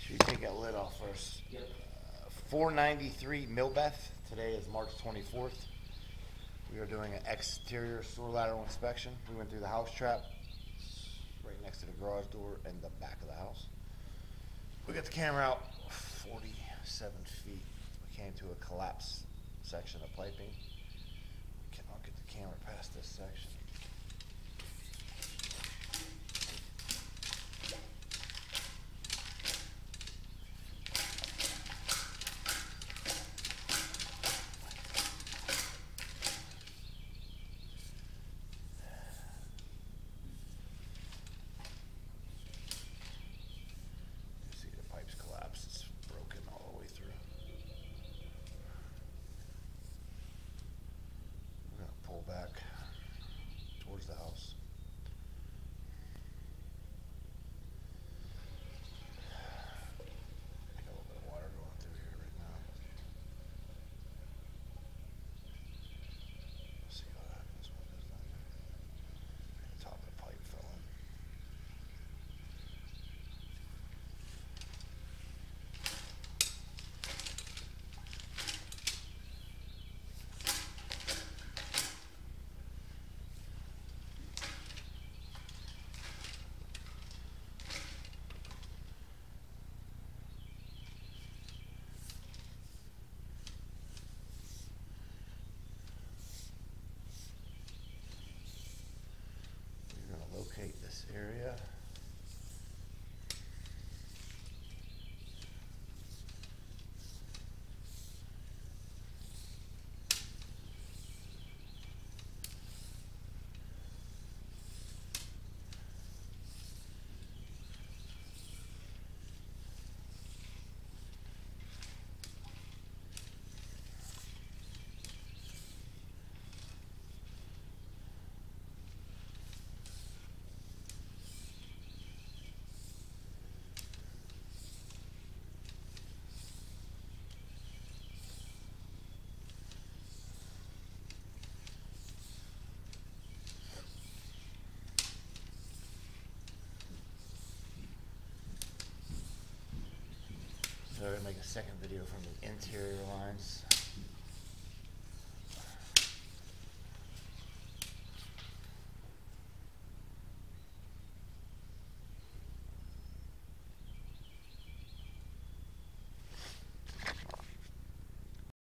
Should we take that lid off first? Yep. 493 Millbeth. Today is March 24th. We are doing an exterior sewer lateral inspection. We went through the house trap, right next to the garage door and the back of the house. We got the camera out 47 feet. We came to a collapsed section of piping. We cannot get the camera past this section. Back towards the house. I got a little bit of water going through here right now. Let's see what happens when it goes down there. The top of the pipe fell in. Locate this area. So I'm going to make a second video from the interior lines.